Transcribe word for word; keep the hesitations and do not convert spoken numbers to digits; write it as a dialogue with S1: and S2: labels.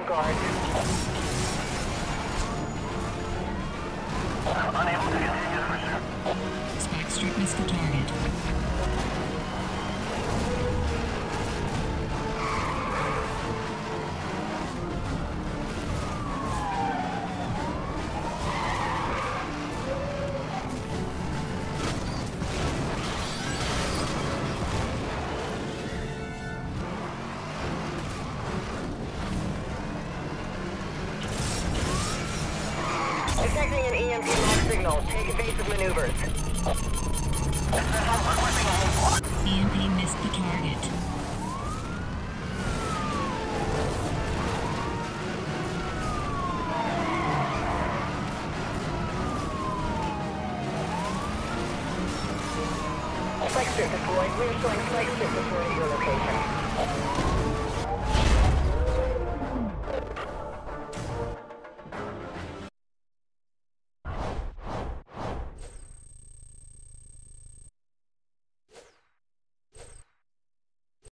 S1: guard.
S2: Unable to continue pursuit.
S3: Spike strip missed the target.
S1: Detecting an E M P lock signal. Take evasive maneuvers.
S3: E M P missed the target.
S1: Spike strip deployed. We're showing spike strip deployed at your location.